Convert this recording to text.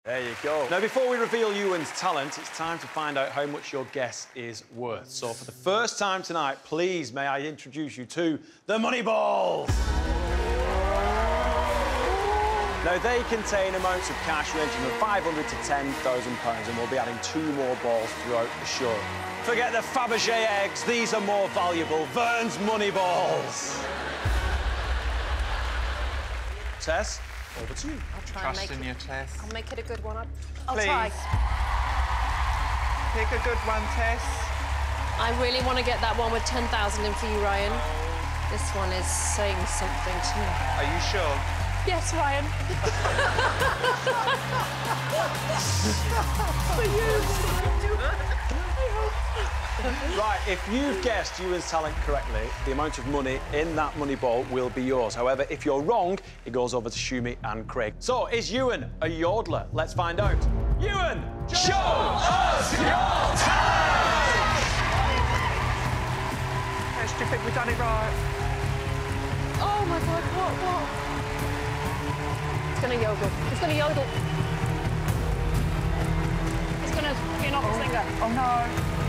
There you go. Now, before we reveal Ewan's talent, it's time to find out how much your guess is worth. So, for the first time tonight, please, may I introduce you to the Money Balls. Now, they contain amounts of cash ranging from £500 to £10,000, and we'll be adding 2 more balls throughout the show. Forget the Fabergé eggs, these are more valuable. Vern's Money Balls. Tess, over to you. I'll try Trust in you, Tess. I'll make it a good one. I'll Please. try. Pick a good one, Tess. I really want to get that one with 10,000 in for you, Ryan. This one is saying something to me. Are you sure? Yes, Ryan. Right, if you've guessed Ewan's talent correctly, the amount of money in that money ball will be yours. However, if you're wrong, it goes over to Shumi and Craig. So, is Ewan a yodeler? Let's find out. Ewan, show us your talent! Tess, do you think we've done it right? Oh, my God, what? It's going to yodel. It's going to yodel. It's going to spin off his finger. Oh, no.